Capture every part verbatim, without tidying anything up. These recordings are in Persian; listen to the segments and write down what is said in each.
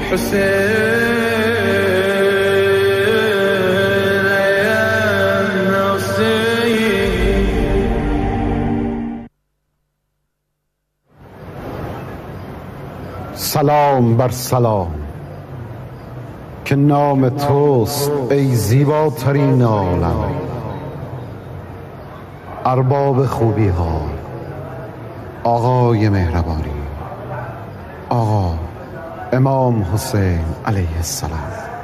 حسین سلام بر سلام که نام توست ای زیباترین عالم، ارباب خوبی ها، آقای مهربانی، آقا امام حسین علیه السلام.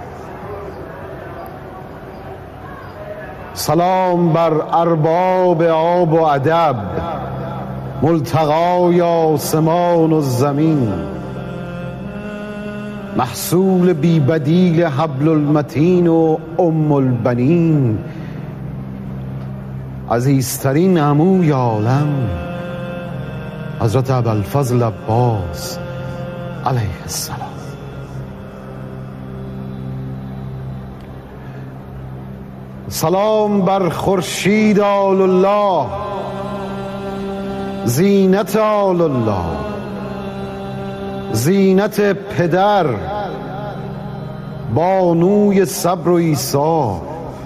سلام بر ارباب آب و ادب، ملتقای آسمان و زمین، محصول بی بدیل حبل المتین و ام البنین، عزیزترین عموی عالم حضرت ابوالفضل عباس علیه السلام. سلام بر خورشید آل الله، زینت آل الله، زینت پدر، بانوی صبر و ایثار،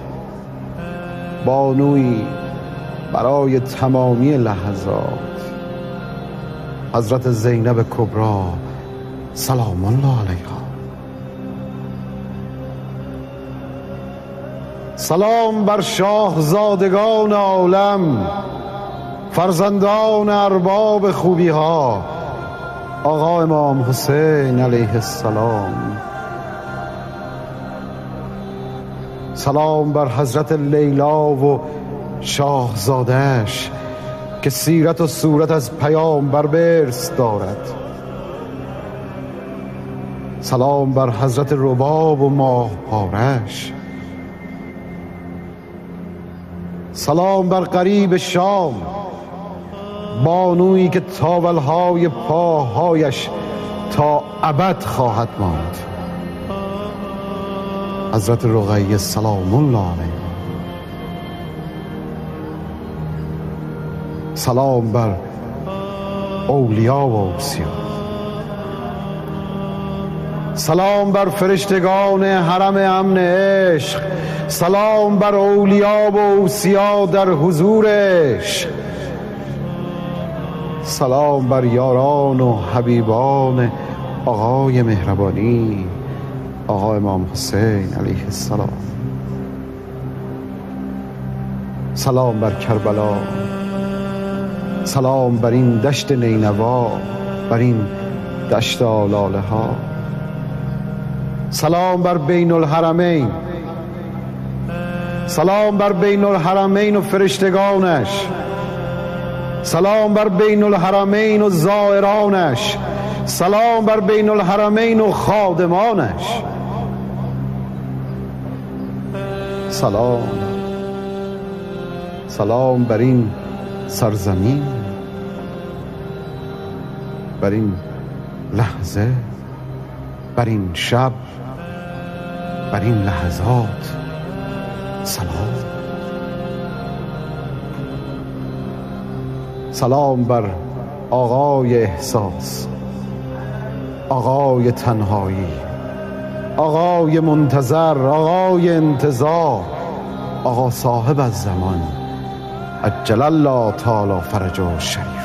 بانوی برای تمامی لحظات، حضرت زینب کبری سلام الله علیها. سلام بر شاهزادگان عالم، فرزندان ارباب خوبی ها، آقا امام حسین علیه السلام. سلام بر حضرت لیلا و شاهزادهش که سیرت و صورت از پیامبر برس دارد. سلام بر حضرت رباب و ماه پارش. سلام بر غریب شام، بانویی که تاولهای پاهایش تا ابد خواهد ماند، حضرت رقیه سلام الله علیها. سلام بر اولیا و اوصیا. سلام بر فرشتگان حرم امن عشق، سلام بر اولیا و اوصیا در حضورش. سلام بر یاران و حبیبان آقای مهربانی، آقا امام حسین علیه السلام. سلام بر کربلا، سلام بر این دشت نینوا، بر این دشت آلاله ها. سلام بر بین الحرمین، سلام بر بین الحرمین و فرشتگانش، سلام بر بین الحرمین و زائرانش، سلام بر بین الحرمین و خادمانش. سلام سلام بر این سرزمین، بر این لحظه، بر این شب، بر این لحظات. سلام سلام بر آقای احساس، آقای تنهایی، آقای منتظر، آقای انتظار، آقا صاحب از زمان، عجل الله تعالی فرجه الشریف.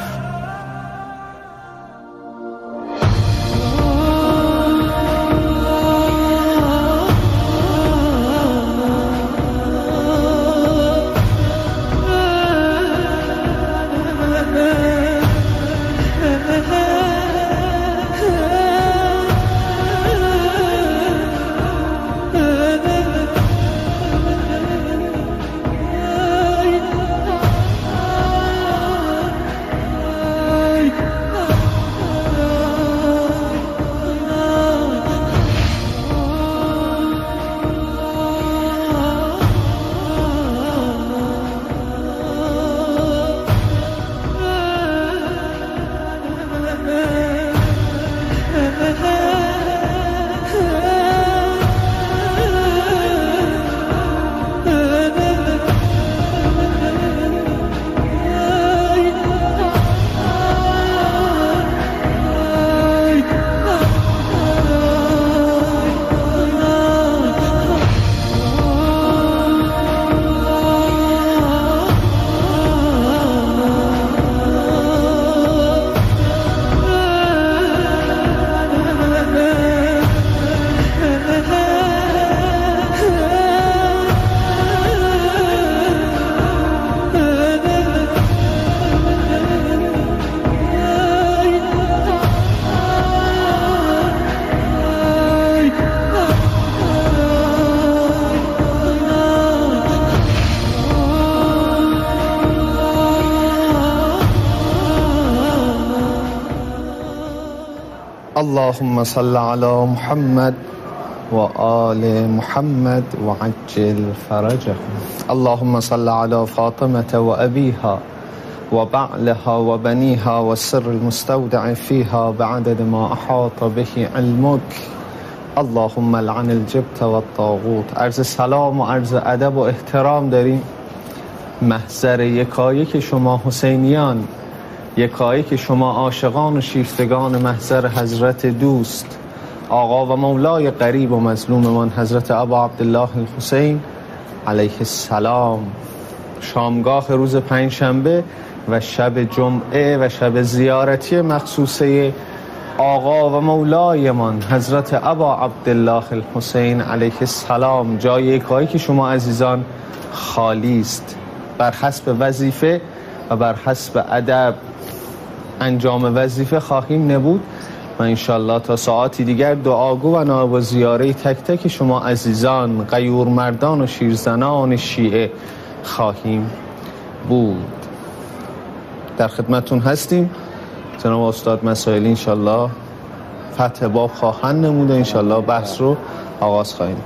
اللهم صل على محمد و آل محمد و عجل فرجهم. اللهم صل على فاطمة و أبيها و بعلها و بنيها و السر المستودع فيها بعدد ما احاط به علمك. اللهم لعن الجبت و الطاغوت. عرض سلام و عرض ادب و احترام داریم محضر یکایک شما حسینیان، یکایک شما عاشقان و شیفتگان محضر حضرت دوست آقا و مولای قریب و مظلوممان حضرت ابا عبدالله الحسین علیه السلام. شامگاه روز پنجشنبه و شب جمعه و شب زیارتی مخصوصه آقا و مولایمان حضرت ابا عبدالله الحسین علیه السلام، جای یکایی که شما عزیزان خالی است. بر حسب وظیفه و بر حسب ادب انجام وظیفه خواهیم نبود و انشالله تا ساعتی دیگر دعاگو و نائب الزیاره تک تک شما عزیزان غیور مردان و شیرزنان شیعه خواهیم بود. در خدمتون هستیم. جناب استاد مسائلی انشالله فتح باب خواهند نمود و انشالله بحث رو آغاز خواهیم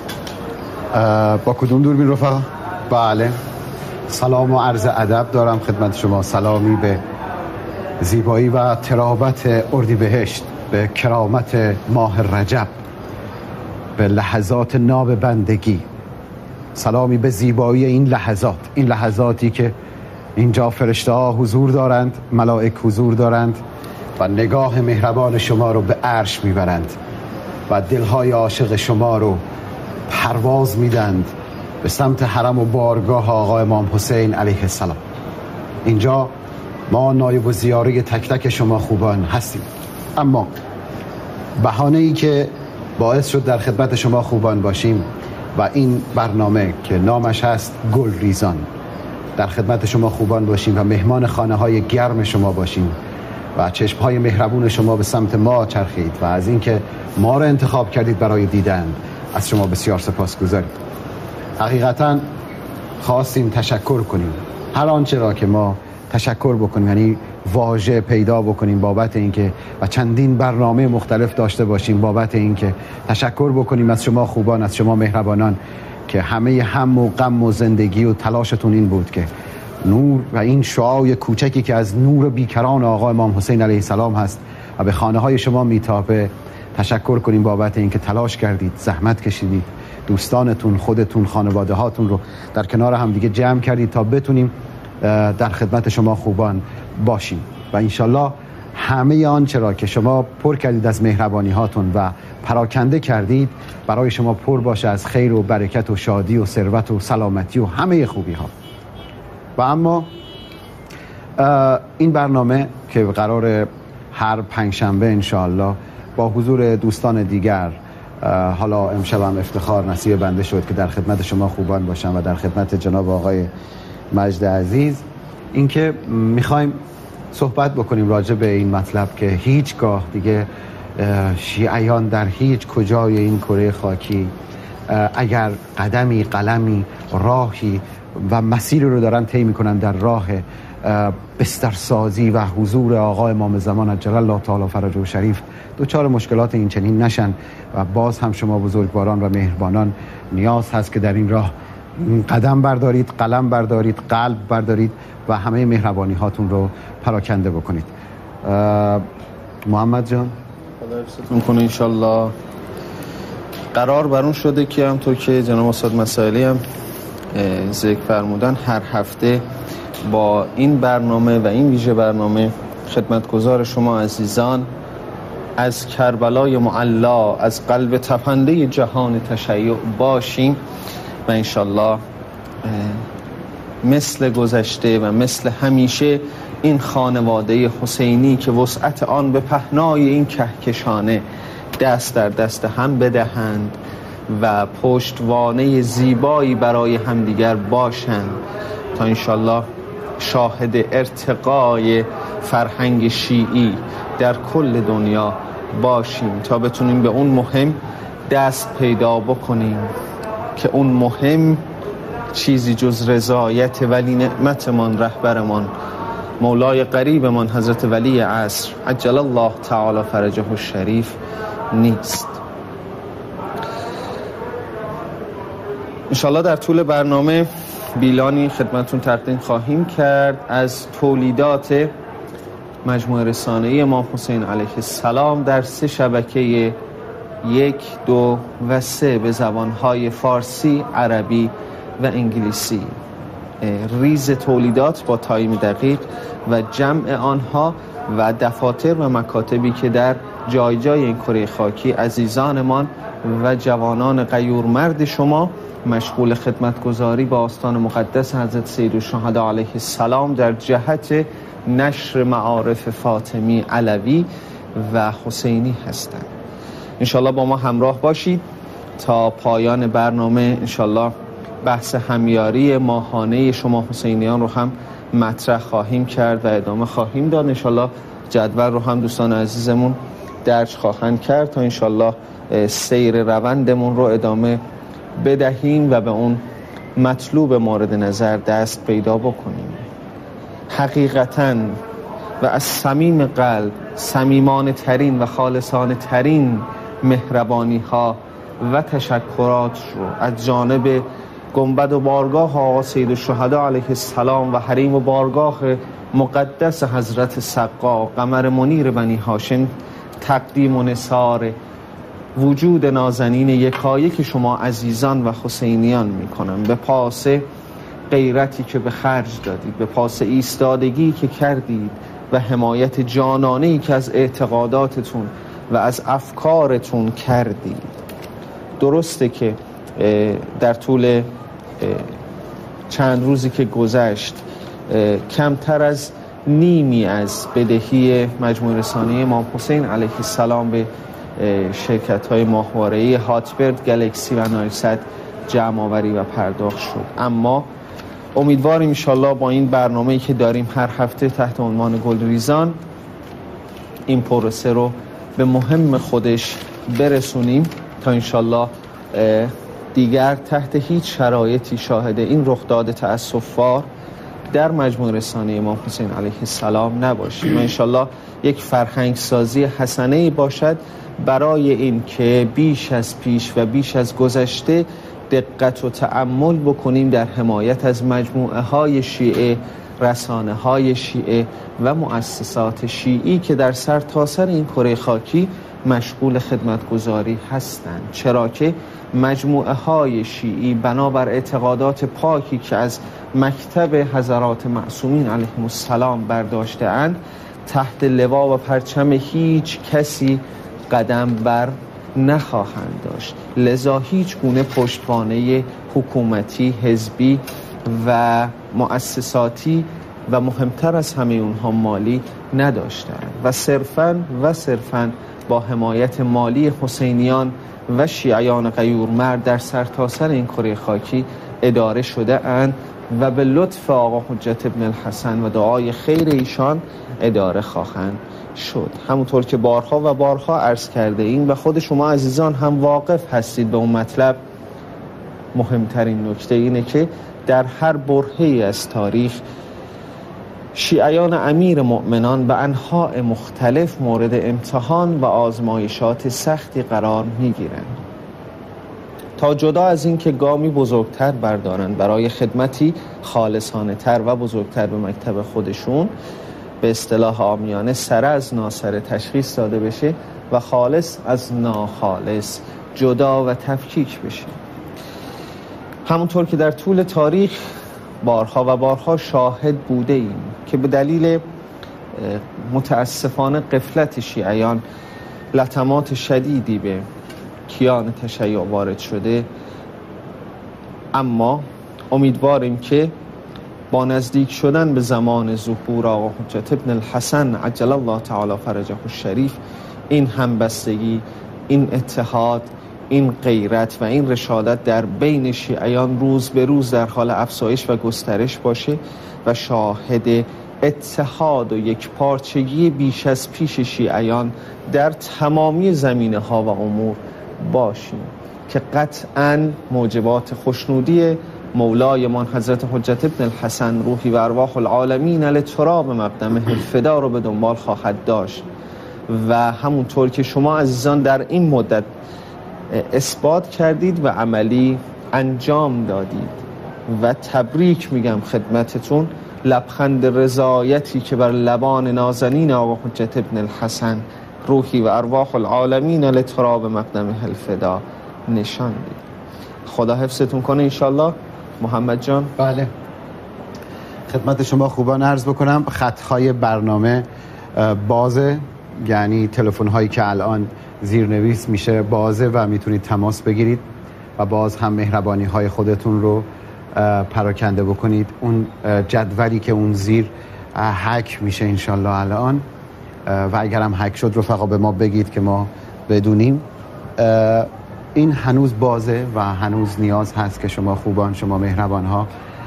کرد. با کدوم دوربین رفقا؟ بله، سلام و عرض ادب دارم خدمت شما. سلامی به زیبایی و ترابت اردیبهشت، به کرامت ماه رجب، به لحظات ناب بندگی. سلامی به زیبایی این لحظات، این لحظاتی که اینجا فرشته ها حضور دارند، ملائک حضور دارند و نگاه مهربان شما رو به عرش میبرند و دلهای عاشق شما رو پرواز میدند به سمت حرم و بارگاه آقا امام حسین علیه السلام. اینجا ما نایب الزیاره تک تک شما خوبان هستیم، اما بهانه ای که باعث شد در خدمت شما خوبان باشیم و این برنامه که نامش هست گل ریزان، در خدمت شما خوبان باشیم و مهمان خانه های گرم شما باشیم و چشم های مهربون شما به سمت ما چرخید و از اینکه ما را انتخاب کردید برای دیدن از شما بسیار سپاسگزاریم. حقیقتا خواستیم تشکر کنیم، هر آنچه را که ما تشکر بکنیم، یعنی واژه پیدا بکنیم بابت اینکه و چندین برنامه مختلف داشته باشیم بابت اینکه تشکر بکنیم از شما خوبان، از شما مهربانان که همه هم و غم و زندگی و تلاشتون این بود که نور و این شعاع کوچکی که از نور بیکران آقا امام حسین علیه السلام هست و به خانه های شما میتابه تشکر کنیم بابت اینکه تلاش کردید، زحمت کشیدید، دوستانتون، خودتون، خانواده هاتون رو در کنار هم دیگه جمع کردید تا بتونیم در خدمت شما خوبان باشیم و انشالله همه آنچه را که شما پر کردید از مهربانی هاتون و پراکنده کردید برای شما پر باشه از خیر و برکت و شادی و ثروت و سلامتی و همه خوبی ها. و اما این برنامه که قرار هر پنجشنبه انشالله با حضور دوستان دیگر، حالا امشب هم افتخار نصیب بنده شد که در خدمت شما خوبان باشم و در خدمت جناب آقای مجد عزیز، اینکه میخوایم صحبت بکنیم راجع به این مطلب که هیچگاه دیگه شیعیان در هیچ کجای این کره خاکی اگر قدمی، قلمی، راهی و مسیری رو دارن طی میکنن در راه بسترسازی و حضور آقا امام زمان عجل الله تعالی فرجه شریف دوچار مشکلات این چنین نشن و باز هم شما بزرگواران و مهربانان نیاز هست که در این راه قدم بردارید، قلم بردارید، قلب بردارید و همه مهربانی هاتون رو پراکنده بکنید. محمد جان خدا حفظتون کنه انشالله. قرار بر اون شده که همطور که جناب استاد مسائلی هم ذکر فرمودن هر هفته با این برنامه و این ویژه برنامه خدمتگزار شما عزیزان از کربلای معلا، از قلب تپنده جهان تشیع باشیم و انشالله مثل گذشته و مثل همیشه این خانواده حسینی که وسعت آن به پهنای این کهکشانه دست در دست هم بدهند و پشتوانه زیبایی برای همدیگر باشند تا انشالله شاهد ارتقای فرهنگ شیعی در کل دنیا باشیم تا بتونیم به اون مهم دست پیدا بکنیم که اون مهم چیزی جز رضایت ولی نعمتمان رهبرمان مولای قریبمان حضرت ولی عصر عجل الله تعالی فرجه الشریف نیست. انشالله در طول برنامه بیلانی خدمتون تقدیم خواهیم کرد از تولیدات مجموعه رسانه‌ای امام حسین علیه السلام در سه شبکه یک، دو و سه به زبانهای فارسی، عربی و انگلیسی. ریز تولیدات با تایم دقیق و جمع آنها و دفاتر و مکاتبی که در جای جای این کره خاکی عزیزانمان و جوانان غیورمرد شما مشغول خدمتگزاری با آستان مقدس حضرت سیدالشهدا علیه السلام در جهت نشر معارف فاطمی، علوی و حسینی هستند. انشالله با ما همراه باشید تا پایان برنامه. انشالله بحث همیاری ماهانه شما حسینیان رو هم مطرح خواهیم کرد و ادامه خواهیم داد. انشالله جدول رو هم دوستان عزیزمون درج خواهند کرد تا انشالله سیر روندمون رو ادامه بدهیم و به اون مطلوب مورد نظر دست پیدا بکنیم. حقیقتاً و از صمیم قلب صمیمانه ترین و خالصانه ترین مهربانی ها و تشکرات رو از جانب گنبد و بارگاه آقا سیدالشهدا علیه السلام و حریم و بارگاه مقدس حضرت سقا قمر منیر بنی هاشم تقدیم و نثار وجود نازنین یکایک شما عزیزان و حسینیان می کنم. به پاس غیرتی که به خرج دادید، به پاس ایستادگی که کردید و حمایت جانانه‌ای که از اعتقاداتتون و از افکارتون کردید. درسته که در طول چند روزی که گذشت کمتر از نیمی از بدهی مجموعه رسانه‌ای امام حسین علیه السلام به شرکت‌های ماهواره‌ای هاتبرد، گلکسی و نایلسات جمع آوری و پرداخت شد. اما امیدواریم انشالله با این برنامه‌ای که داریم هر هفته تحت عنوان گلریزان این پروسه رو به مهم خودش برسونیم تا انشالله دیگر تحت هیچ شرایطی شاهد این رخداد تأسف‌بار در مجموعه رسانه امام حسین علیه السلام نباشیم و انشالله یک فرهنگ سازی حسنه‌ای باشد برای این که بیش از پیش و بیش از گذشته دقت و تأمل بکنیم در حمایت از مجموعه های شیعه، رسانه های شیعه و مؤسسات شیعی که در سرتاسر این کره خاکی مشغول خدمتگزاری هستند، چرا که مجموعه های شیعی بنابر اعتقادات پاکی که از مکتب حضرات معصومین علیهم السلام برداشته اند تحت لوا و پرچم هیچ کسی قدم بر نخواهند داشت، لذا هیچ گونه پشتوانه حکومتی، حزبی و مؤسساتی و مهمتر از همه اونها مالی نداشتند و صرفاً و صرفاً با حمایت مالی حسینیان و شیعیان غیورمرد در سرتاسر این کره خاکی اداره شده اند و به لطف آقا حجت ابن الحسن و دعای خیر ایشان اداره خواهند شد. همونطور که بارها و بارها عرض کرده ایم و خود شما عزیزان هم واقف هستید به اون مطلب، مهمترین نکته اینه که در هر برهه‌ای از تاریخ شیعیان امیر مؤمنان به انواع مختلف مورد امتحان و آزمایشات سختی قرار میگیرند تا جدا از این که گامی بزرگتر بردارند برای خدمتی خالصانه تر و بزرگتر به مکتب خودشون، به اصطلاح عامیانه سره از ناسره تشخیص داده بشه و خالص از ناخالص جدا و تفکیک بشه. همونطور که در طول تاریخ بارها و بارها شاهد بوده ایم که به دلیل متاسفانه غفلت شیعیان لطمات شدیدی به کیان تشیع وارد شده، اما امیدواریم که با نزدیک شدن به زمان ظهور آقا حجت ابن الحسن عجل الله تعالی فرجه الشریف این همبستگی، این اتحاد، این غیرت و این رشادت در بین شیعیان روز به روز در حال افزایش و گسترش باشه و شاهد اتحاد و یک پارچگی بیش از پیش شیعیان در تمامی زمینه ها و امور باشیم که قطعاً موجبات خوشنودی مولایمان حضرت حجت ابن الحسن روحی و ارواح العالمین لتراب مقدمه الفدا رو به دنبال خواهد داشت و همونطور که شما عزیزان در این مدت اثبات کردید و عملی انجام دادید و تبریک میگم خدمتتون. لبخند رضایتی که بر لبان نازنین آقا حجت ابن الحسن روحی و ارواح العالمین لتراب مقدمه الفدا نشان دید. خدا حفظتون کنه انشالله. محمد جان. بله، خدمت شما خوبان عرض بکنم خطهای برنامه بازه، یعنی تلفن هایی که الان زیرنویس میشه بازه و میتونید تماس بگیرید و باز هم مهربانی های خودتون رو پراکنده بکنید. اون جدولی که اون زیر هک میشه انشالله الان، و اگر هم هک شد رفقا به ما بگید که ما بدونیم. این هنوز بازه و هنوز نیاز هست که شما خوبان، شما مهربان ها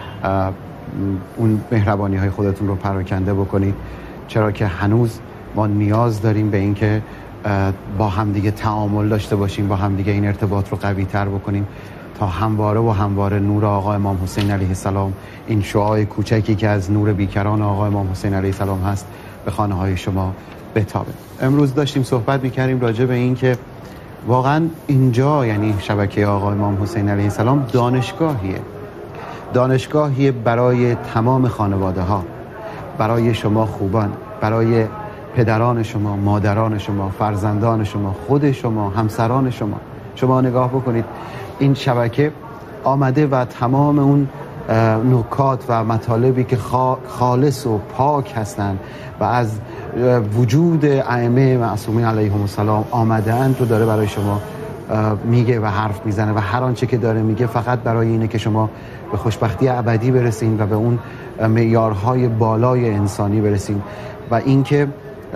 اون مهربانی های خودتون رو پراکنده بکنید، چرا که هنوز ما نیاز داریم به این که با همدیگه تعامل داشته باشیم، با همدیگه این ارتباط رو قوی تر بکنیم تا همواره و همواره نور آقا امام حسین علیه السلام، این شعاع کوچکی که از نور بیکران آقا امام حسین علیه السلام هست، به خانه های شما بتابه. امروز داشتیم صحبت می‌کردیم راجع به این که واقعا اینجا یعنی شبکه آقا امام حسین علیه السلام دانشگاهیه، دانشگاهی برای تمام خانواده ها، برای شما خوبان، برای پدران شما، مادران شما، فرزندان شما، خود شما، همسران شما. شما نگاه بکنید این شبکه آمده و تمام اون نکات و مطالبی که خالص و پاک هستند و از وجود ائمه معصومین علیهم السلام آمدن رو داره برای شما میگه و حرف میزنه و هر آنچه که داره میگه فقط برای اینه که شما به خوشبختی ابدی برسین و به اون معیارهای بالای انسانی برسین و اینکه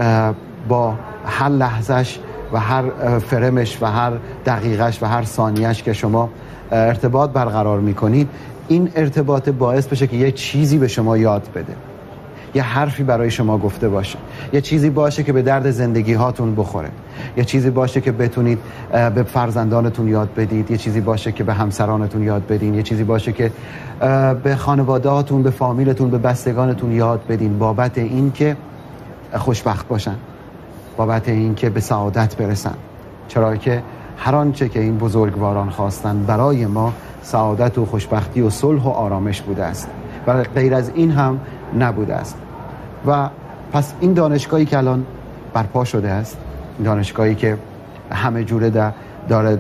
با هر لحظهش و هر فرمش و هر دقیقش و هر ثانیهش که شما ارتباط برقرار میکنید، این ارتباط باعث بشه که یه چیزی به شما یاد بده، یه حرفی برای شما گفته باشه، یه چیزی باشه که به درد زندگی هاتون بخوره، یه چیزی باشه که بتونید به فرزندانتون یاد بدید، یه چیزی باشه که به همسرانتون یاد بدین، یه چیزی باشه که به خانواده هاتون، به فامیلتون، به بستگانتون یاد بدین، بابت این که خوشبخت باشن، بابت این که به سعادت برسن، چرا که هر آنچه که این بزرگواران خواستن برای ما سعادت و خوشبختی و صلح و آرامش بوده است و غیر از این هم نبوده است. و پس این دانشگاهی که الان برپا شده است، این دانشگاهی که همه جوره داره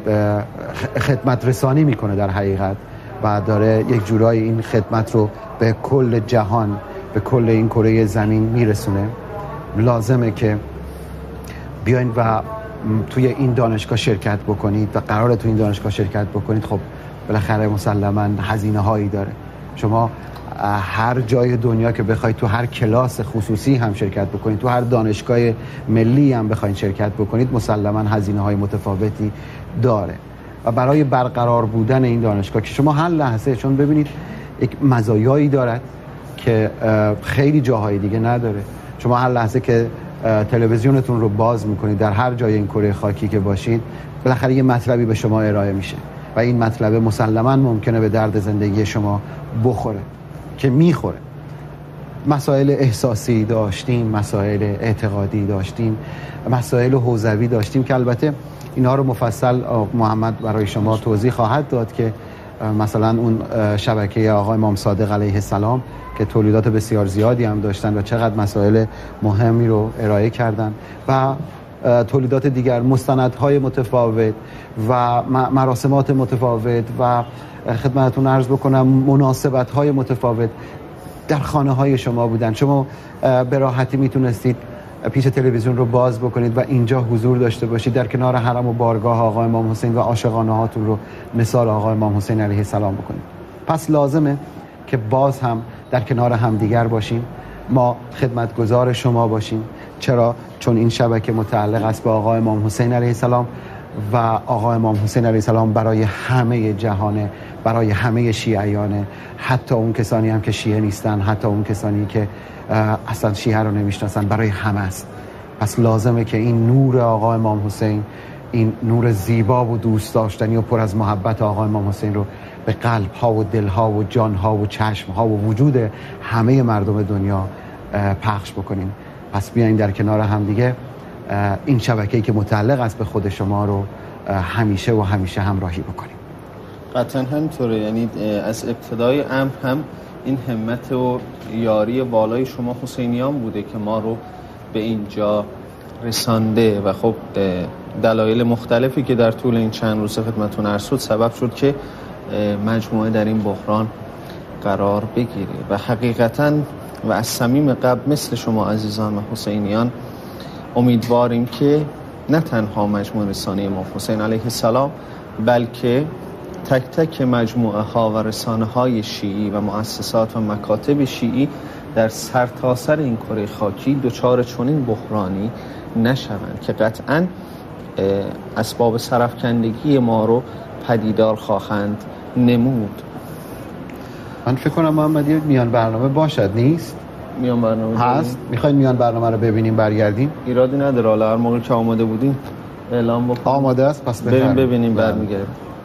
خدمت رسانی میکنه در حقیقت و داره یک جورایی این خدمت رو به کل جهان، به کل این کره زمین میرسونه، لازمه که بیاین و توی این دانشگاه شرکت بکنید و قراره توی این دانشگاه شرکت بکنید. خب بالاخره مسلماً هزینه هایی داره. شما هر جای دنیا که بخواید تو هر کلاس خصوصی هم شرکت بکنید، تو هر دانشگاه ملی هم بخواید شرکت بکنید، مسلماً هزینه های متفاوتی داره و برای برقرار بودن این دانشگاه که شما هر لحظه، چون ببینید یک مزایایی دارد که خیلی جاهای دیگه نداره، شما هر لحظه که تلویزیونتون رو باز میکنید در هر جای این کره خاکی که باشید، بالاخره یه مطلبی به شما ارائه میشه و این مطلب مسلماً ممکنه به درد زندگی شما بخوره که میخوره. مسائل احساسی داشتیم، مسائل اعتقادی داشتیم، مسائل حوزوی داشتیم که البته اینها رو مفصل محمد برای شما توضیح خواهد داد که مثلا اون شبکه آقای امام صادق علیه السلام که تولیدات بسیار زیادی هم داشتن و چقدر مسائل مهمی رو ارائه کردن و تولیدات دیگر، مستندهای متفاوت و مراسمات متفاوت و خدمتتون عرض بکنم مناسبت‌های متفاوت در خانه های شما بودن. شما به راحتی میتونستید پیش تلویزیون رو باز بکنید و اینجا حضور داشته باشید، در کنار حرم و بارگاه آقا امام حسین و عاشقانه هاتون رو مثال آقا امام حسین علیه السلام بکنید. پس لازمه که باز هم در کنار همدیگر باشیم، ما خدمتگزار شما باشیم. چرا؟ چون این شبکه متعلق است به آقا امام حسین علیه السلام و آقا امام حسین علیه السلام برای همه جهانه، برای همه شیعیانه، حتی اون کسانی هم که شیعه نیستن، حتی اون کسانی که اصلا شیعه رو نمیشناسن، برای همه است. پس لازمه که این نور آقا امام حسین این نور زیبا و دوست داشتنی و پر از محبت آقا امام حسین رو به قلب ها و دل ها و جان ها و چشم ها و وجود همه مردم دنیا پخش بکنیم. پس بیاین در کنار هم دیگه این شبکه‌ای که متعلق است به خود شما رو همیشه و همیشه همراهی بکنیم. قطعا همینطوره، یعنی از ابتدای امر هم این همت و یاری بالای شما حسینیان بوده که ما رو به اینجا رسانده و خب دلایل مختلفی که در طول این چند روز خدمتتون عرض شد سبب شد که مجموعه در این بحران قرار بگیره و حقیقتاً و از صمیم قلب مثل شما عزیزان و حسینیان امیدواریم که نه تنها مجموعه رسانه امام حسین علیه السلام بلکه تک تک مجموعه ها و رسانه های شیعی و مؤسسات و مکاتب شیعی در سرتاسر این کره خاکی دچار چنین بحرانی نشوند که قطعاً اسباب سرفکندگی ما رو پدیدار خواهند نمود. من فکر کنم محمدی میان برنامه باشد، نیست؟ میان برنامه هست؟ میخواین میان برنامه رو ببینیم برگردیم؟ ایرادی نداره، حالا هر موقع که آماده بودیم اعلام بکنیم. آماده است، پس بریم ببینیم برمیگردیم.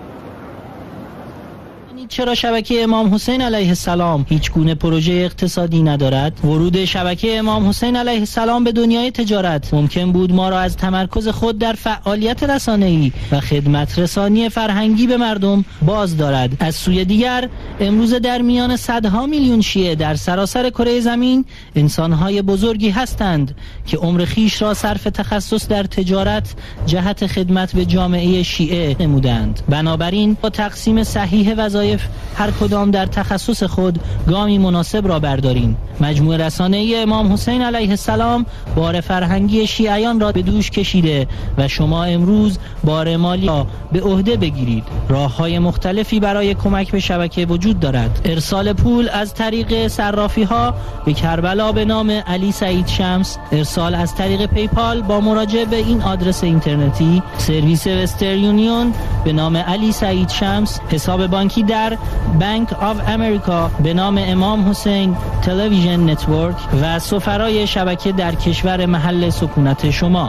چرا شبکه امام حسین علیه السلام هیچ گونه پروژه اقتصادی ندارد؟ ورود شبکه امام حسین علیه السلام به دنیای تجارت ممکن بود ما را از تمرکز خود در فعالیت رسانه‌ای و خدمت رسانی فرهنگی به مردم باز دارد. از سوی دیگر امروز در میان صدها میلیون شیعه در سراسر کره زمین انسان‌های بزرگی هستند که عمر خیش را صرف تخصص در تجارت جهت خدمت به جامعه شیعه نمودند. بنابراین با تقسیم صحیح وظایف هر کدام در تخصص خود گامی مناسب را برداریم. مجموعه رسانه‌ای امام حسین علیه السلام بار فرهنگی شیعیان را به دوش کشیده و شما امروز بار مالی را به عهده بگیرید. راه‌های مختلفی برای کمک به شبکه وجود دارد. ارسال پول از طریق صرافی‌ها به کربلا به نام علی سعید شمس، ارسال از طریق پیپال با مراجعه به این آدرس اینترنتی، سرویس وسترن یونیون به نام علی سعید شمس، حساب بانکی در بانک آف امریکا به نام امام حسین تلویزیون نتورک و سفرای شبکه در کشور محل سکونت شما.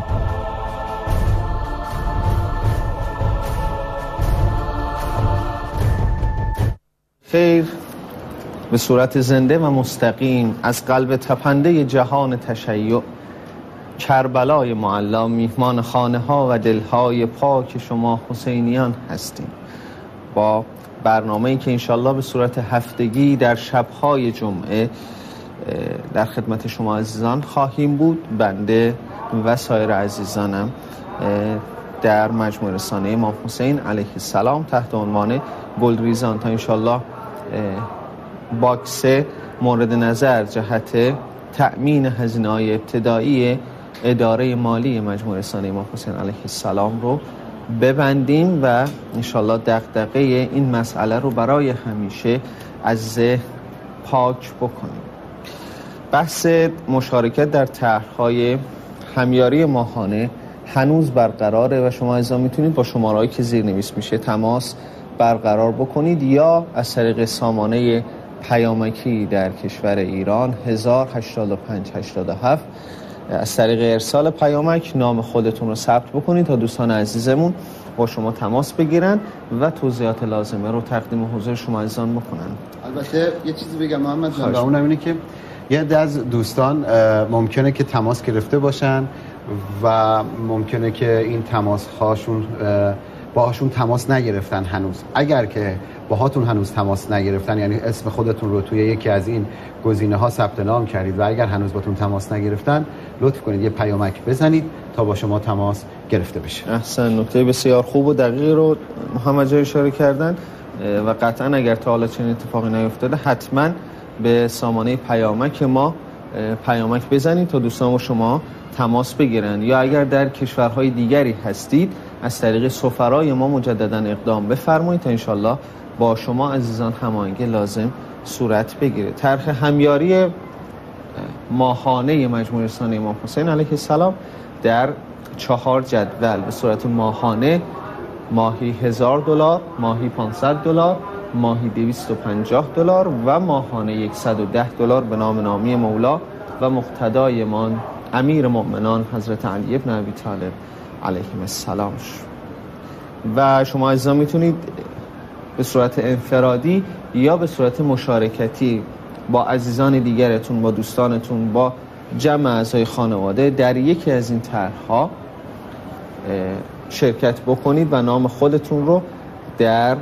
خیر، به صورت زنده و مستقیم از قلب تپنده جهان تشیع کربلای معلا میهمان خانه ها و دلهای پاک شما حسینیان هستیم. با برنامه‌ای که انشالله به صورت هفتگی در شب‌های جمعه در خدمت شما عزیزان خواهیم بود، بنده و سایر عزیزانم در مجموعه رسانه امام حسین علیه السلام تحت عنوان گلریزان تا انشالله باکس مورد نظر جهت تأمین هزینه‌های ابتدایی اداره مالی مجموعه رسانه امام حسین علیه السلام رو ببندیم و انشالله دغدغه این مسئله رو برای همیشه از ذهن پاک بکنیم. بحث مشارکت در طرح‌های همیاری ماهانه هنوز برقراره و شما عزیزان میتونید با شماره‌ای که زیرنویس میشه تماس برقرار بکنید یا از طریق سامانه پیامکی در کشور ایران هزار و هشتاد و پنج هشتاد و هفت از طریق ارسال پیامک نام خودتون رو ثبت بکنید تا دوستان عزیزمون با شما تماس بگیرن و توضیحات لازمه رو تقدیم حضور شما عزیزان بکنن. البته یه چیزی بگم محمد جان، اونم اینه که یه عده از دوستان ممکنه که تماس گرفته باشن و ممکنه که این تماس هاشون باهاشون تماس نگرفتن هنوز. اگر که باهاتون هنوز تماس نگرفتن، یعنی اسم خودتون رو توی یکی از این گزینه ها ثبت نام کردید و اگر هنوز باتون تماس نگرفتن، لطف کنید یه پیامک بزنید تا با شما تماس گرفته بشه. احسن، نکته بسیار خوب و دقیقی رو محمد جان اشاره کردن و قطعا اگر تا حالا چنین اتفاقی نیفتاده حتما به سامانه پیامک ما پیامک بزنید تا دوستان با شما تماس بگیرن، یا اگر در کشورهای دیگری هستید از طریق سفرای ما مجددا اقدام بفرمایید تا انشالله با شما عزیزان هماهنگی لازم صورت بگیره. طرح همیاری ماهانه مجموعه رسانه امام حسین علیه السلام در چهار جدول به صورت ماهانه ماهی هزار دلار، ماهی پانصد دلار، ماهی دویست و پنجاه دلار و ماهانه صد و ده دلار به نام نامی مولا و مقتدایمان امیر مؤمنان حضرت علی ابن ابی طالب علیهم السلام. و شما عزیزان میتونید به صورت انفرادی یا به صورت مشارکتی با عزیزان دیگرتون، با دوستانتون، با جمع اعضای خانواده در یکی از این طرح‌ها شرکت بکنید و نام خودتون رو در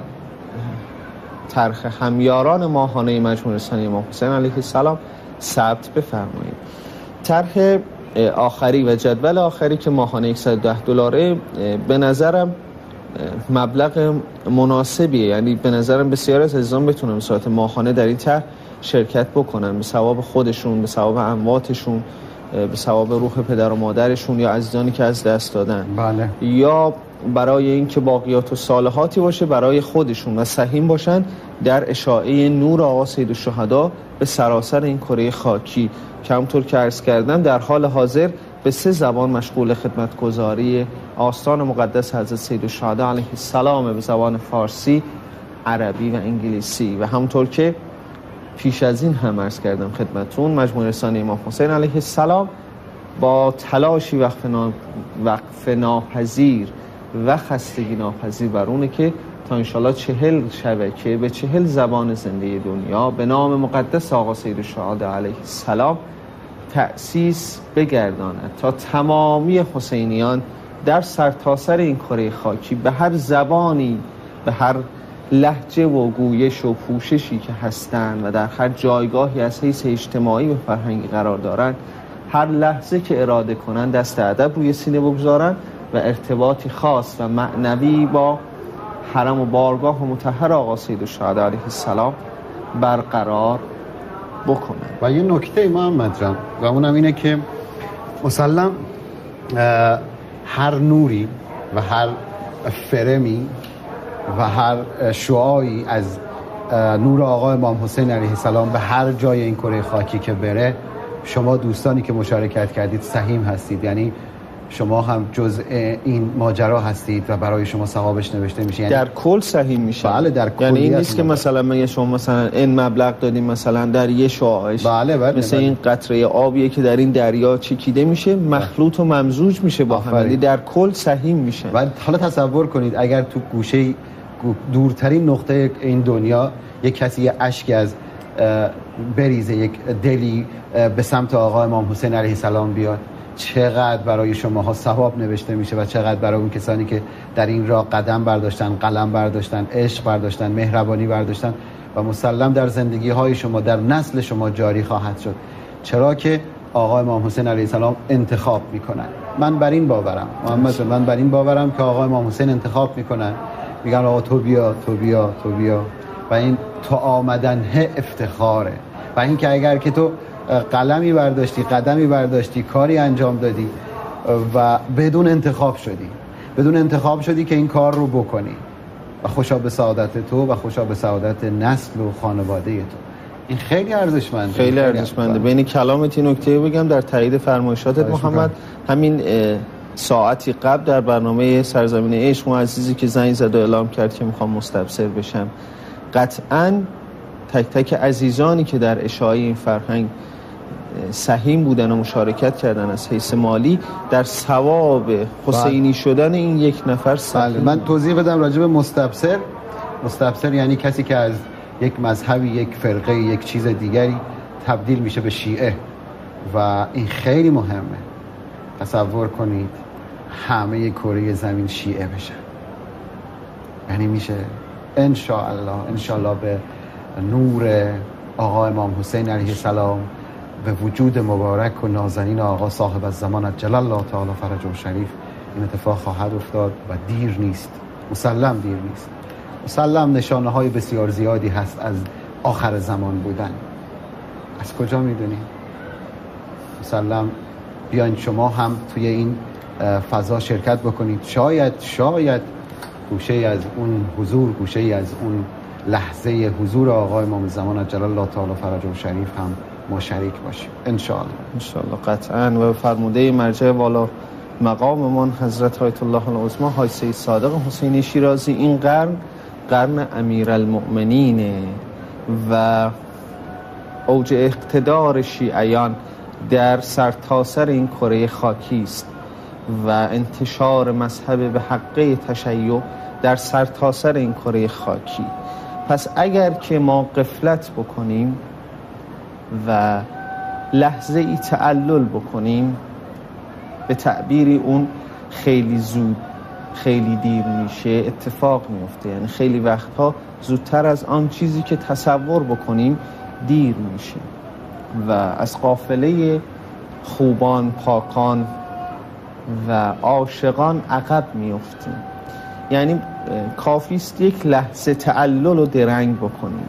طرح همیاران ماهانه مجموعه رسانه امام حسین علیه السلام ثبت بفرمایید. طرح آخری و جدول آخری که ماهانه صد و ده دلاره به نظرم مبلغ مناسبیه، یعنی به نظرم بسیار از عزیزان بتونن به صورت ماهانه در این طرح شرکت بکنن، به ثواب خودشون، به ثواب امواتشون، به ثواب روح پدر و مادرشون یا عزیزانی که از دست دادن. بله. یا برای اینکه باقیات و صالحاتی باشه برای خودشون و سهیم باشن در اشاعه نور آقا سیدالشهدا به سراسر این کره خاکی که همونطور که عرض کردم در حال حاضر به سه زبان مشغول خدمتگزاری آستان مقدس حضرت سیدالشهدا علیه السلام، به زبان فارسی، عربی و انگلیسی. و همونطور که پیش از این هم عرض کردم خدمتون، مجموعه رسانه امام حسین علیه السلام با تلاشی وقف, نا... وقف ناپذیر و خستگی ناپذیر بر اونه که تا انشالله چهل شبکه به چهل زبان زنده دنیا به نام مقدس آقا سیدالشهدا علیه السلام تأسیس بگرداند تا تمامی حسینیان در سرتاسر این کره خاکی به هر زبانی، به هر لهجه و گویش و پوششی که هستند و در هر جایگاهی از حیث اجتماعی و فرهنگی قرار دارند، هر لحظه که اراده کنند دست ادب روی سینه بگذارند و ارتباطی خاص و معنوی با حرم و بارگاه و مطهر آقا سیدالشهدا علیه السلام برقرار بکنند. و یه نکته محمد جان و اونم اینه که مسلم هر نوری و هر فرمی و هر شعاعی از نور آقا امام حسین علیه السلام به هر جای این کره خاکی که بره، شما دوستانی که مشارکت کردید سهیم هستید، یعنی شما هم جزء این ماجرا هستید و برای شما ثوابش نوشته میشه. یعنی در کل سهیم میشه. بله، در کل. یعنی این نیست که مثلا من شما مثلا این مبلغ دادیم مثلا در یه شعاعش، بله بله، مثل بله. این قطره آبیه که در این دریا چکیده میشه، مخلوط و ممزوج میشه با هم، یعنی در کل سهیم میشه. و حالا تصور کنید اگر تو گوشه دورترین نقطه این دنیا یک کسی یه اشکی از بریزه، یک دلی به سمت آقا امام حسین علیه السلام بیاد، چقدر برای شماها ثواب نوشته میشه و چقدر برای اون کسانی که در این راه قدم برداشتن، قلم برداشتن، عشق برداشتن، مهربانی برداشتن و مسلم در زندگی های شما، در نسل شما جاری خواهد شد، چرا که آقا امام حسین علیه السلام انتخاب میکنن. من بر این باورم محمد، من بر این باورم که آقا امام حسین انتخاب میکنن، میگن آقا تو بیا تو بیا تو بیا و این تو آمدن افتخاره. و این که اگر که تو قلمی برداشتی، قدمی برداشتی، کاری انجام دادی و بدون انتخاب شدی، بدون انتخاب شدی که این کار رو بکنی، و خوشا به سعادت تو و خوشا به سعادت نسل و خانواده تو. این خیلی ارزشمنده، خیلی ارزشمنده. بین کلامت این نکته بگم در تایید فرمایشاتت محمد، همین ساعتی قبل در برنامه سرزمین عشق و عزیزی که زنگ زد و اعلام کرد که میخوام مستبصر بشم، قطعاً تک تک عزیزانی که در اشاعه این فرهنگ سهیم بودن و مشارکت کردن از حیث مالی در ثواب حسینی شدن این یک نفر سهیم. من توضیح بدم راجع به مستبصر. مستبصر یعنی کسی که از یک مذهبی، یک فرقه، یک چیز دیگری تبدیل میشه به شیعه و این خیلی مهمه. تصور کنید همه کره زمین شیعه بشن، یعنی میشه انشاءالله انشاءالله به نور آقا امام حسین علیه السلام، به وجود مبارک و نازنین آقا صاحب الزمان عجل الله تعالی فرجه شریف این اتفاق خواهد افتاد و دیر نیست، مسلم دیر نیست. مسلم نشانه های بسیار زیادی هست از آخر زمان بودن. از کجا میدونی؟ مسلم بیاین شما هم توی این فضا شرکت بکنید، شاید شاید گوشه از اون حضور، گوشه از اون لحظه حضور آقا امام زمان عجل الله تعالی فرجه شریف هم ما شریک باشیم ان شاء الله. ان شاء الله قطعا. و فرموده مرجع والا مقاممان حضرت آیت الله العظما حاج سید صادق حسینی شیرازی، این قرن قرن امیرالمؤمنینه و اوج اقتدار شیعیان در سرتاسر این کره خاکی است و انتشار مذهب به حقه تشیع در سرتاسر این کره خاکی. پس اگر که ما غفلت بکنیم و لحظه ای تعلل بکنیم، به تعبیری اون خیلی زود خیلی دیر میشه، اتفاق میفته. یعنی خیلی وقتها زودتر از آن چیزی که تصور بکنیم دیر میشه و از قافله خوبان، پاکان و عاشقان عقب میفتیم. یعنی کافیست یک لحظه تعلل و درنگ بکنیم.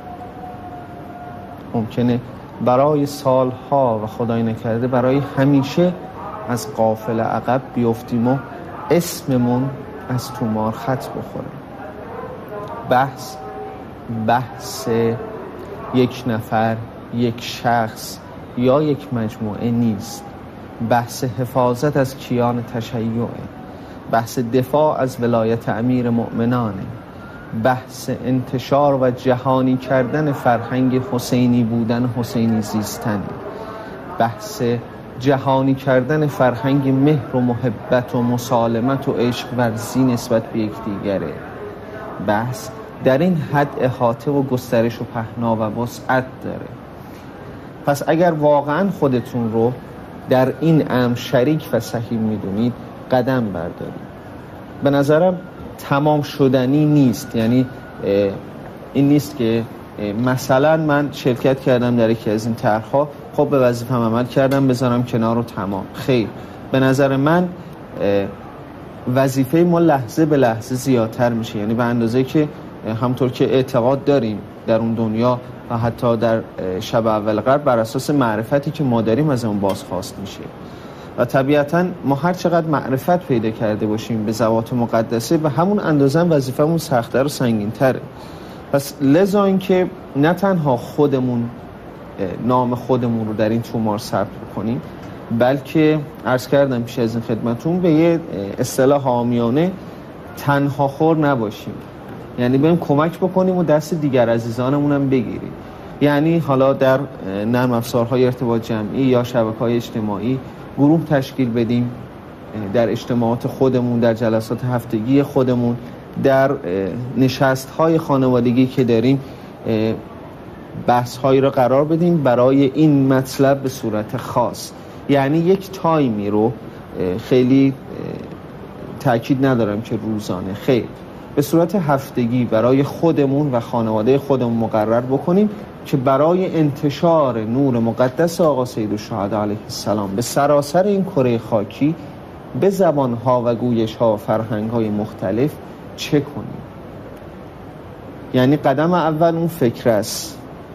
ممکنه برای سالها و خدای نکرده برای همیشه از قافله عقب بیفتیم و اسممون از تومار خط بخوره. بحث بحث یک نفر، یک شخص یا یک مجموعه نیست. بحث حفاظت از کیان تشیعه، بحث دفاع از ولایت امیر مؤمنانه، بحث انتشار و جهانی کردن فرهنگ حسینی بودن، حسینی زیستن، بحث جهانی کردن فرهنگ مهر و محبت و مسالمت و عشق ورزی نسبت به یکدیگره. بحث در این حد احاطه و گسترش و پهنا و وسعت داره. پس اگر واقعا خودتون رو در این امر شریک و سهیم میدونید، قدم بردارید. به نظرم تمام شدنی نیست. یعنی این نیست که مثلا من شرکت کردم در یکی از این طرح‌ها، خب به وظیفه‌ام عمل کردم بذارم کنار و تمام. خیر، به نظر من وظیفه ما لحظه به لحظه زیادتر میشه. یعنی به اندازه که همطور که اعتقاد داریم در اون دنیا و حتی در شب اول غرب بر اساس معرفتی که ما داریم از اون بازخواست میشه و طبیعتاً ما هر چقدر معرفت پیدا کرده باشیم به ذوات مقدسه به همون اندازه وظیفه‌مون سخت‌تر و سنگین‌تره. پس لذا این که نه تنها خودمون نام خودمون رو در این تومار ثبت بکنیم، بلکه عرض کردم پیش از این خدمتون به یه اصطلاح عامیانه تنها خور نباشیم. یعنی بریم کمک بکنیم و دست دیگر عزیزانمون هم بگیریم. یعنی حالا در نرم افزارهای ارتباط جمعی یا شبکه‌های اجتماعی گروه تشکیل بدیم، در اجتماعات خودمون، در جلسات هفتگی خودمون، در نشست‌های خانوادگی که داریم بحث‌هایی را قرار بدیم برای این مطلب به صورت خاص. یعنی یک تایمی رو خیلی تأکید ندارم که روزانه، خیر، به صورت هفتگی برای خودمون و خانواده خودمون مقرر بکنیم که برای انتشار نور مقدس آقا سیدالشهدا علیه السلام به سراسر این کره خاکی به زبانها و گویشها و فرهنگ‌های مختلف چه کنیم. یعنی قدم اول اون فکر است،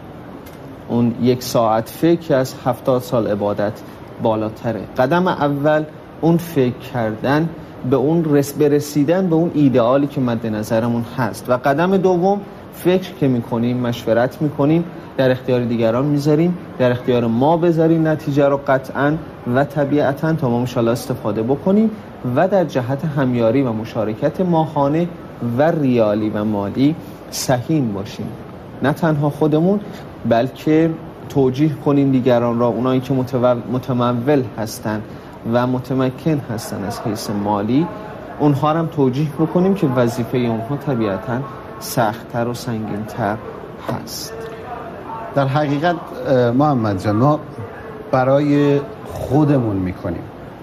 اون یک ساعت فکر از هفتاد سال عبادت بالاتره. قدم اول اون فکر کردن به اون رس برسیدن به اون ایدئالی که مد نظرمون هست و قدم دوم فکر که میکنیم، مشورت میکنیم، در اختیار دیگران میذاریم، در اختیار ما بذاریم نتیجه رو قطعاً و طبیعتاً تا ما انشاءالله استفاده بکنیم و در جهت همیاری و مشارکت ماهانه و ریالی و مالی سهیم باشیم. نه تنها خودمون بلکه توجیه کنیم دیگران را، اونایی که متمول هستن و متمکن هستن از حیث مالی، اونها را هم توجیه بکنیم که وظیفه اونها طبیعتاً سخت‌تر و سنگین‌تر هست. در حقیقت محمد جان ما برای خودمون میکنیم.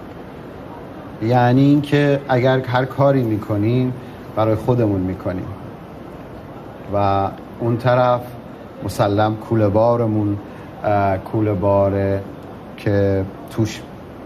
یعنی این که اگر هر کاری میکنیم برای خودمون میکنیم و اون طرف مسلم کوله بارمون کوله باره که توش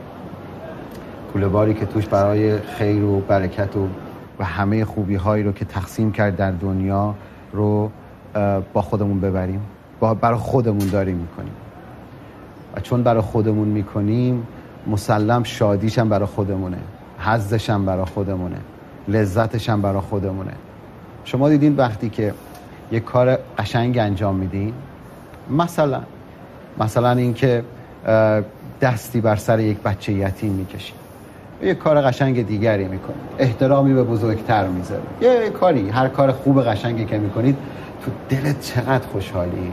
کوله باری که توش برای خیر و برکت و و همه خوبی هایی رو که تقسیم کرد در دنیا رو با خودمون ببریم، با برای خودمون داریم میکنیم و چون برای خودمون میکنیم مسلم شادیش هم برای خودمونه، حظش هم برای خودمونه، لذتش هم برای خودمونه. شما دیدین وقتی که یک کار قشنگ انجام میدین، مثلا مثلا این که دستی بر سر یک بچه یتیم میکشید، یک کار قشنگ دیگری میکنید، احترامی به بزرگتر میذارید، یه کاری، هر کار خوب قشنگی که میکنید تو دلت چقدر خوشحالی،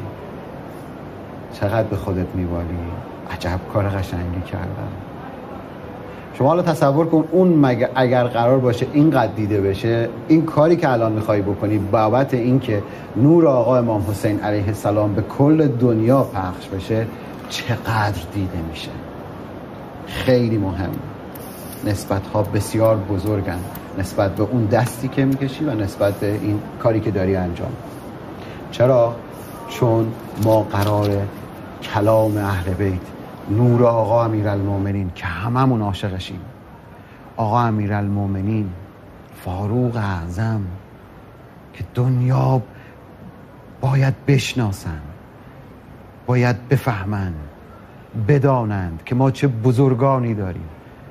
چقدر به خودت میوالی، عجب کار قشنگی کردم. شما حالا تصور کن اون مگر اگر قرار باشه اینقدر دیده بشه، این کاری که الان میخوای بکنی بابت این که نور آقا امام حسین علیه السلام به کل دنیا پخش بشه، چقدر دیده میشه. خیلی مهم. نسبت ها بسیار بزرگن نسبت به اون دستی که میکشی و نسبت به این کاری که داری انجام. چرا؟ چون ما قراره کلام اهل بیت، نور آقا امیرالمومنین که هممون عاشقشیم، آقا امیرالمومنین فاروق اعظم که دنیا باید بشناسن، باید بفهمن، بدانند که ما چه بزرگانی داریم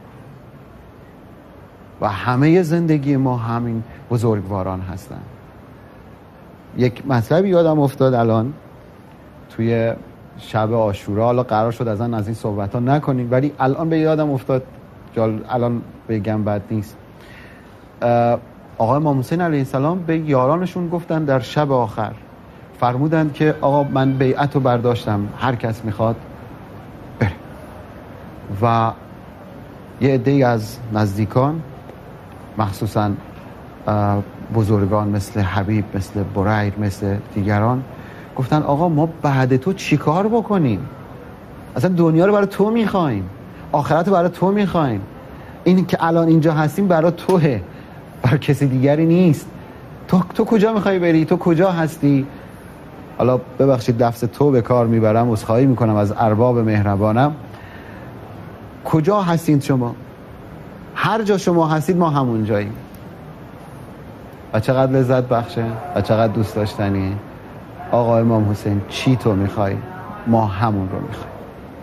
و همه زندگی ما همین بزرگواران هستن. یک مطلبی یادم افتاد الان توی شب عاشورا، حالا قرار شد از از این صحبت ها نکنیم ولی الان به یادم افتاد، الان بگم بد نیست. آقا امام حسین علیه السلام به یارانشون گفتن در شب آخر، فرمودند که آقا من بیعت رو برداشتم، هر کس میخواد بره. و یه عده‌ای از نزدیکان، مخصوصا بزرگان مثل حبیب، مثل بریر، مثل دیگران، گفتن آقا ما بعد تو چی کار بکنیم؟ اصلا دنیا رو برای تو میخوایم، آخرت رو برای تو میخوایم، این که الان اینجا هستیم برای توه، برای کسی دیگری نیست. تو تو کجا میخوای بری؟ تو کجا هستی؟ حالا ببخشید لفظ تو به کار میبرم، عذرخواهی میکنم از ارباب مهربانم. کجا هستید شما؟ هر جا شما هستید ما همون جاییم. و چقدر لذت بخشه و چقدر دوست داشتنی. آقا امام حسین چی تو میخوای؟ ما همون رو میخوایم.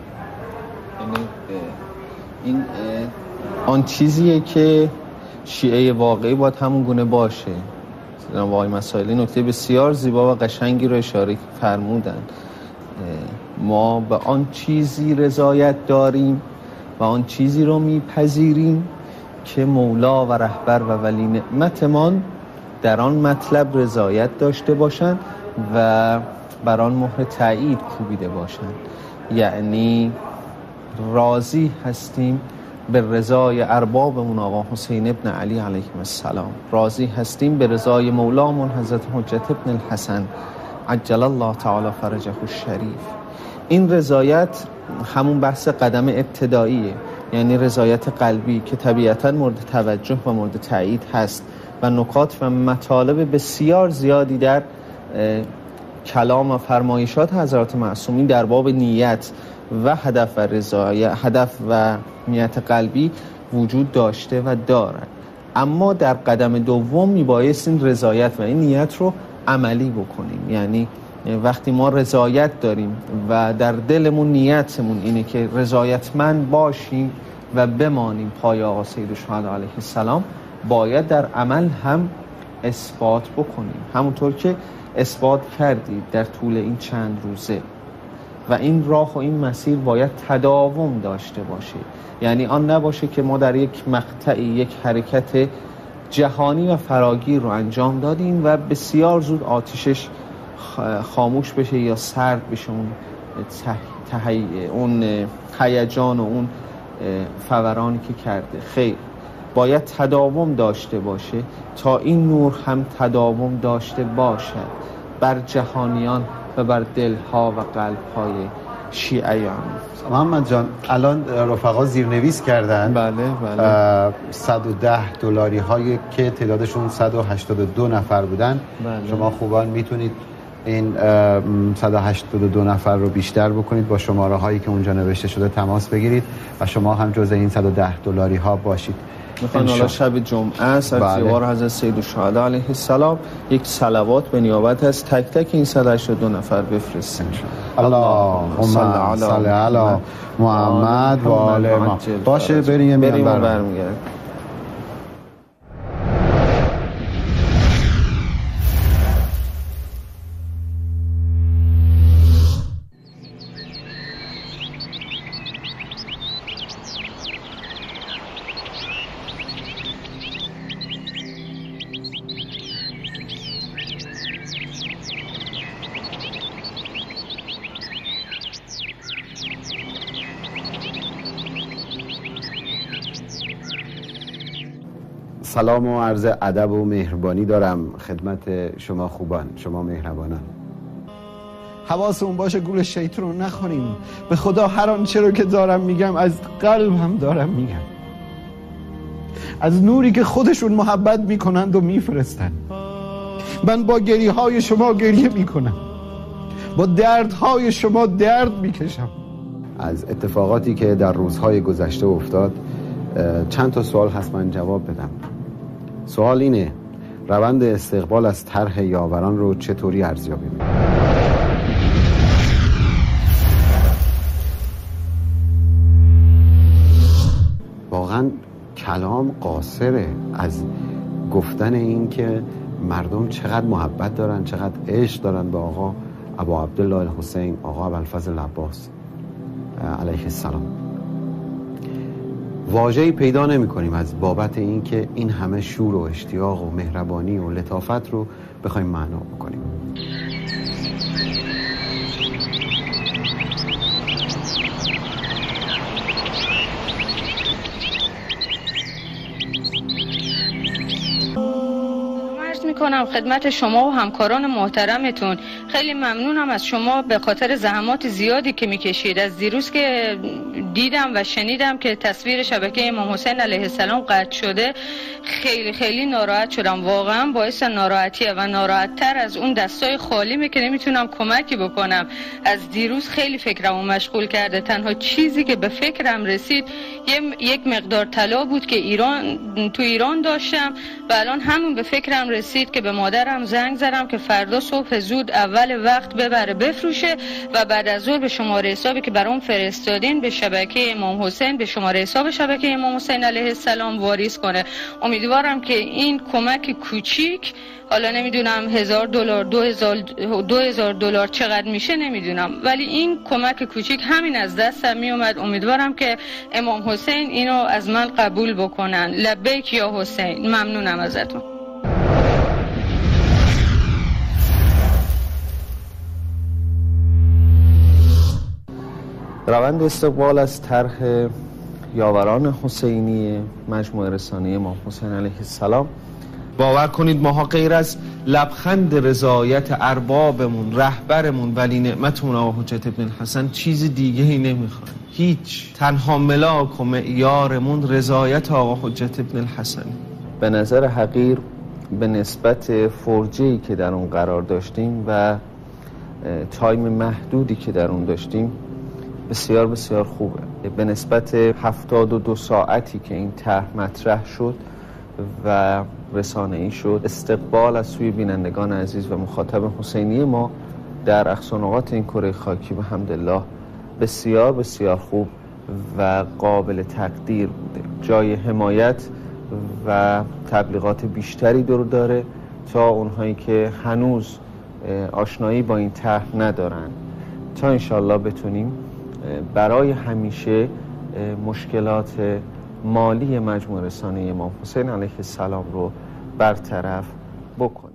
این آن چیزیه که شیعه واقعی باید همون گونه باشه. جناب آقای مسائلی نکته بسیار زیبا و قشنگی رو اشاره فرمودن. ما به آن چیزی رضایت داریم و آن چیزی رو میپذیریم که مولا و رهبر و ولی نعمتمان در آن مطلب رضایت داشته باشند و بر آن مهر تایید کوبیده باشند. یعنی راضی هستیم به رضای اربابمون آقا حسین ابن علی علیه السلام، راضی هستیم به رضای مولامون حضرت حجت ابن الحسن عجل الله تعالی فرجه الشریف. این رضایت همون بحث قدم ابتداییه، یعنی رضایت قلبی که طبیعتاً مورد توجه و مورد تایید هست و نکات و مطالب بسیار زیادی در کلام و فرمایشات حضرات معصومین در باب نیت و هدف و رضایت، هدف و نیت قلبی وجود داشته و دارد. اما در قدم دوم میبایست این رضایت و این نیت رو عملی بکنیم. یعنی وقتی ما رضایت داریم و در دلمون نیتمون اینه که رضایتمند باشیم و بمانیم پای آقا سید الشهدا علیه السلام، باید در عمل هم اثبات بکنیم، همونطور که اثبات کردید در طول این چند روزه. و این راه و این مسیر باید تداوم داشته باشه. یعنی آن نباشه که ما در یک مقطعی یک حرکت جهانی و فراگیر رو انجام دادیم و بسیار زود آتشش خاموش بشه یا سرد بشه، اون تهی... اون هیجان و اون فورانی که کرده. خیر، باید تداوم داشته باشه تا این نور هم تداوم داشته باشد بر جهانیان و بر دلها و قلبهای شیعیان. محمد جان الان رفقا زیرنویس کردن، بله بله، صد و ده دلاری هایی که تعدادشون صد و هشتاد و دو نفر بودن. بله. شما خوبان میتونید این صد و هشتاد و دو نفر رو بیشتر بکنید، با شماره هایی که اونجا نوشته شده تماس بگیرید و شما هم جزء این صد و ده دلاری ها باشید. میخوان حالا شب جمعه است از زیوار حضرت سید الشهدا علیه السلام یک صلوات به نیابت از تک تک این صد و هشتاد و دو نفر بفرستیم. اللهم صل علی محمد و آل محمد. باشه بریم بریم برمیگردیم. سلام و عرض ادب و مهربانی دارم خدمت شما خوبان، شما مهربانان. حواسمون باشه گول شیطون رو نخوریم. به خدا هر آنچه رو که دارم میگم از قلبم دارم میگم، از نوری که خودشون محبت میکنند و میفرستند. من با گریه های شما گریه میکنم، با دردهای شما درد میکشم. از اتفاقاتی که در روزهای گذشته افتاد چند تا سوال هست من جواب بدم. سوال اینه: روند استقبال از طرح یاوران رو چطوری ارزیابی می‌کنید؟ واقعا کلام قاصره از گفتن این که مردم چقدر محبت دارن، چقدر عشق دارن به آقا ابا عبدالله الحسین، آقا ابوالفضل العباس علیه السلام. واژه‌ای پیدا نمی‌کنیم از بابت این که این همه شور و اشتیاق و مهربانی و لطافت رو بخوایم معنا بکنیم. میکنم خدمت شما و همکاران محترمتون. خیلی ممنونم از شما به خاطر زحمات زیادی که میکشید. از دیروز که دیدم و شنیدم که تصویر شبکه امام حسین علیه السلام قطع شده خیلی خیلی ناراحت شدم. واقعا باعث ناراحتیه و ناراحت‌تر از اون دستای خالیمه که نمیتونم کمکی بکنم. از دیروز خیلی فکرمو مشغول کرده. تنها چیزی که به فکرم رسید یک مقدار طلا بود که ایران تو ایران داشتم و الان همون به فکرم رسید که به مادرم زنگ زدم که فردا صبح زود اول وقت ببره بفروشه و بعد از ظهر به شماره حسابی که برام فرستادین به شبکه امام حسین، به شماره حساب شبکه امام حسین علیه السلام واریز کنه. امیدوارم که این کمک کوچیک، حالا نمیدونم هزار دلار دو هزار دو هزار دلار چقدر میشه نمیدونم، ولی این کمک کوچیک همین از دستم میومد. امیدوارم که امام حسین اینو از من قبول بکنن. لبیک یا حسین. ممنونم ازتون. روند استقبال از طرح یاوران حسینی مجموعه رسانه امام حسین علیه السلام، باور کنید ماها غیر از لبخند رضایت اربابمون، رهبرمون، ولی نعمتمون آقا حجت ابن الحسن چیز دیگه ای نمیخوایم. هیچ. تنها ملاک و معیارمون رضایت آقا حجت ابن الحسن. به نظر حقیر به نسبت فورجی که در اون قرار داشتیم و تایم محدودی که در اون داشتیم بسیار بسیار خوبه. به نسبت هفتاد و دو ساعتی که این طرح مطرح شد و رسانه‌ای شد، استقبال از سوی بینندگان عزیز و مخاطب حسینی ما در اقصا نقاط این کره خاکی به حمدالله بسیار بسیار خوب و قابل تقدیر بوده. جای حمایت و تبلیغات بیشتری دور داره تا اونهایی که هنوز آشنایی با این طرح ندارن، تا انشالله بتونیم برای همیشه مشکلات مالی مجموعه رسانه امام حسین علیه السلام رو برطرف بکنیم.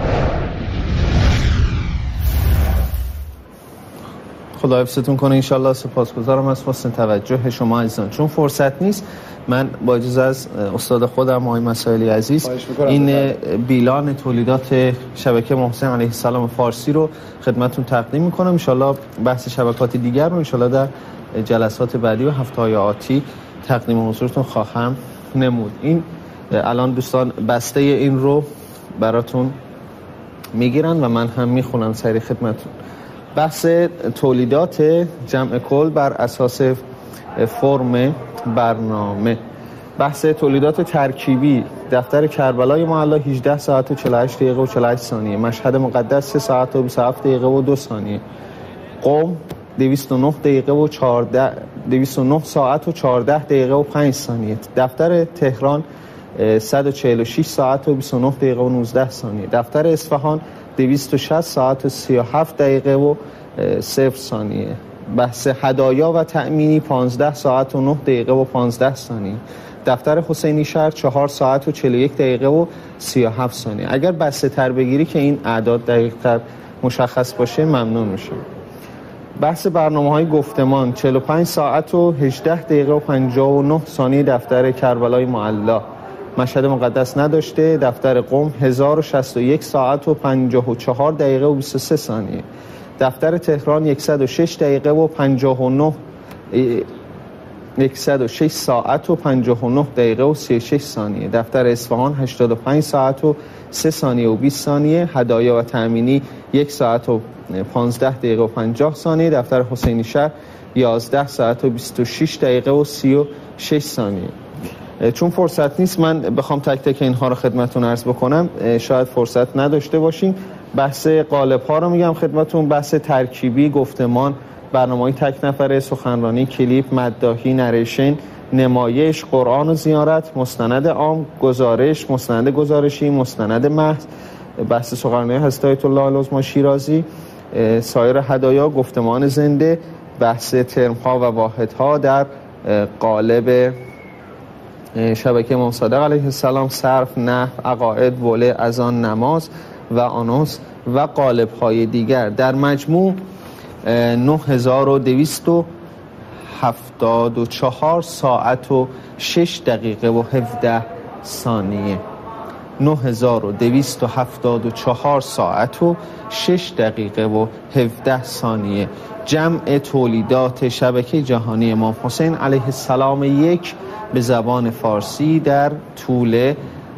خدا حفظتون کنه انشالله. سپاسگزارم از حسن توجه شما عزیزان. چون فرصت نیست من با اجازه از استاد خودم آقای مسائلی عزیز این بیلان تولیدات شبکه امام حسین علیه السلام فارسی رو خدمتتون تقدیم میکنم. انشالله بحث شبکات دیگر رو انشالله در جلسات بعدی و هفته‌های آتی تقدیم حضورتون خواهم نمود. این الان دوستان بسته این رو براتون میگیرن و من هم میخونم سری خدمتتون. بحث تولیدات جمع کل بر اساس فرم برنامه. بحث تولیدات ترکیبی: دفتر کربلای معلی هجده ساعت و چهل و هشت دقیقه و چهل و هشت ثانیه، مشهد مقدس سه ساعت و بیست و هفت دقیقه و دو ثانیه، قم دویست و نه دقیقه و چهارده دویست و نه ساعت و چهارده دقیقه و پنج ثانیه، دفتر تهران صد و چهل و شش ساعت و بیست و نه دقیقه و نوزده ثانیه، دفتر اصفهان دویست و شصت ساعت و سی و هفت دقیقه و صفر ثانیه. بحث هدایا و تأمینی پانزده ساعت و نه دقیقه و پانزده ثانیه، دفتر حسینی شهر چهار ساعت و چهل و یک دقیقه و سی و هفت ثانیه. اگر بسته تر بگیری که این اعداد دقیق تر مشخص باشه ممنون میشم. بحث برنامه‌های گفتمان چهل و پنج ساعت و هجده دقیقه و پنجاه و نه ثانیه، دفتر کربلای معلی. مشهد مقدس نداشته. دفتر قم هزار و شصت و یک ساعت و پنجاه و چهار دقیقه و بیست و سه ثانیه. دفتر تهران صد و شش دقیقه و پنجاه و نه صد و شش ساعت و پنجاه و نه دقیقه و سی و شش ثانیه. دفتر اصفهان هشتاد و پنج ساعت و سه ثانیه و بیست ثانیه. هدایا و تأمینی یک ساعت و پانزده دقیقه و پنجاه ثانیه. دفتر حسینی شهر یازده ساعت و بیست و شش دقیقه و سی و شش ثانیه. چون فرصت نیست من بخوام تک تک اینها رو خدمتتون عرض بکنم، شاید فرصت نداشته باشیم. بحث قالب ها رو میگم خدمتتون، بحث ترکیبی، گفتمان، برنامه‌های تک نفره، سخنرانی، کلیپ، مداحی، نریشن، نمایش، قرآن و زیارت، مستند عام، گزارش، مستند گزارشی، مستند محض، بحث سخنرانی حضرت آیت الله العظمی شیرازی، سایر هدایا، گفتمان زنده، بحث ترم‌ها و واحدها در قالب شبکه امام صادق علیه السلام، صرف، نحو، عقاید، وله، اذان، نماز و آنوس و قالب‌های دیگر. در مجموع نه هزار و دویست و هفتاد و چهار ساعت و شش دقیقه و هفده ثانیه. نه هزار و دویست و هفتاد و چهار ساعت و شش دقیقه و هفده ثانیه. جمع تولیدات شبکه جهانی امام حسین علیه السلام یک به زبان فارسی در طول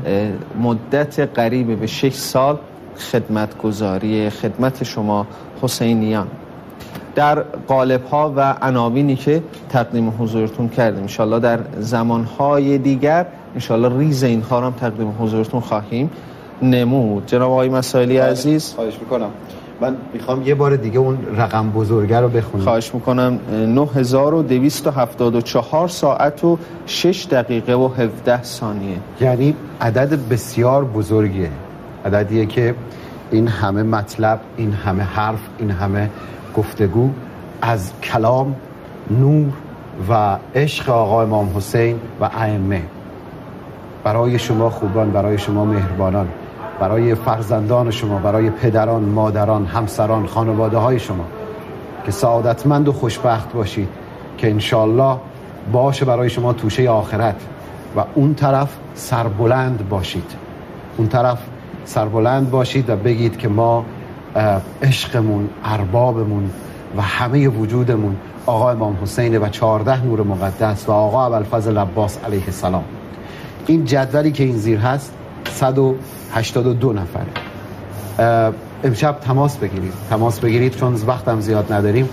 مدت قریب به شش سال خدمتگزاری خدمت شما حسینیان در قالب‌ها و عناوینی که تقدیم حضورتون کردیم. انشالله در زمانهای دیگر انشالله ریز اینها رو هم تقدیم حضورتون خواهیم نمود. جناب آقای مسائلی عزیز، خواهش میکنم. من میخوام یه بار دیگه اون رقم بزرگه رو بخونم. خواهش میکنم. نه هزار و دویست و هفتاد و چهار ساعت و شش دقیقه و هفده ثانیه. یعنی عدد بسیار بزرگیه، عددیه که این همه مطلب، این همه حرف، این همه گفتگو از کلام، نور و عشق آقا امام حسین و ائمه برای شما خوبان، برای شما مهربانان، برای فرزندان شما، برای پدران، مادران، همسران، خانواده های شما که سعادتمند و خوشبخت باشید، که انشالله باشه برای شما توشه آخرت. و اون طرف سربلند باشید، اون طرف سربلند باشید و بگید که ما عشقمون، اربابمون و همه وجودمون آقا امام حسین و چهارده نور مقدس و آقا ابوالفضل عباس علیه السلام. این جدولی که این زیر هست صد و هشتاد و دو نفره. امشب تماس بگیرید، تماس بگیرید چون وقتم زیاد نداریم.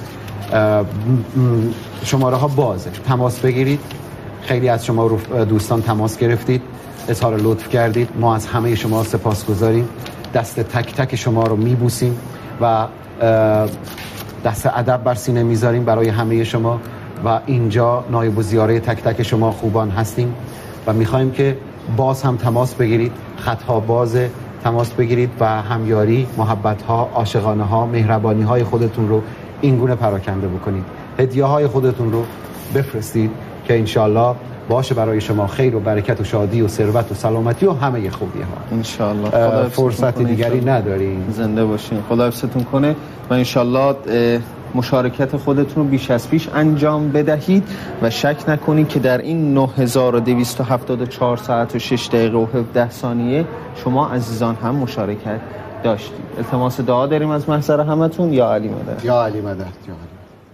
شماره ها بازه، تماس بگیرید. خیلی از شما دوستان تماس گرفتید، اظهار لطف کردید، ما از همه شما سپاسگزاریم. دست تک تک شما رو میبوسیم و دست ادب بر سینه میذاریم برای همه شما و اینجا نایب الزیاره تک تک شما خوبان هستیم و میخوایم که باز هم تماس بگیرید، خطها بازه، تماس بگیرید و همیاری، محبت ها، عاشقانه ها، مهربانی های خودتون رو این گونه پراکنده بکنید. هدیه های خودتون رو بفرستید که انشالله باشه برای شما خیر و برکت و شادی و ثروت و سلامتی و همه خوبی ها انشالله. فرصت دیگری نداریم. زنده باشین، خدا حفظتون کنه و انشالله مشارکت خودتون رو بیش از پیش انجام بدهید و شک نکنید که در این نه هزار و دویست و هفتاد و چهار ساعت و شش دقیقه و هفده ثانیه شما عزیزان هم مشارکت داشتید. التماس دعا داریم از محضر همتون. یا علی مدد، یا علی مدد، یا علی.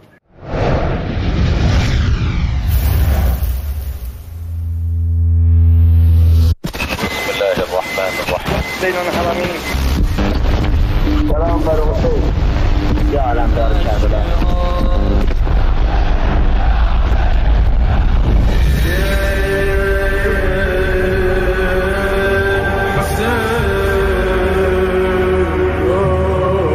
بین الحرمین سلام بر حسین یا علمدار کربلا.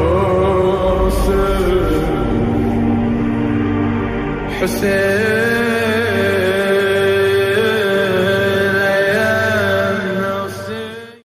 حسین